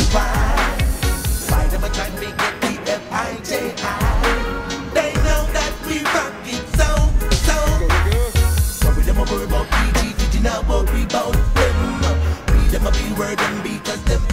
why. Why them a try to make it D-F-I-J-I? They know that we rock it so. Sorry, them a worry about PG, did you not worry about them? Read them a be word and because them